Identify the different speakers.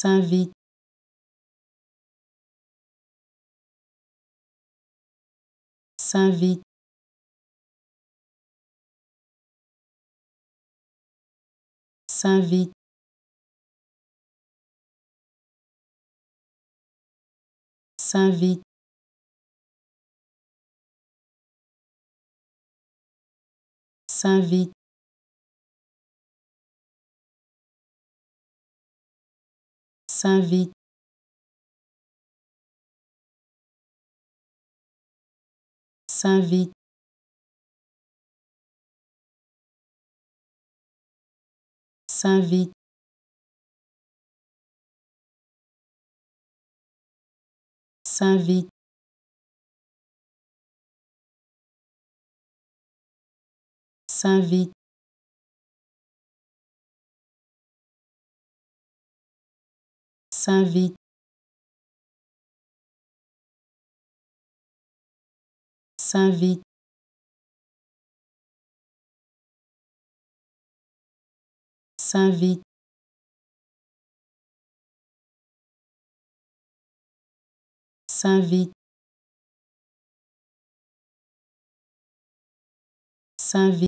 Speaker 1: s'invite, s'invite, s'invite, s'invite, s'invite, s'invite, s'invite, s'invite, s'invite, s'invite, s'invite, s'invite, s'invite, s'invite, s'invite.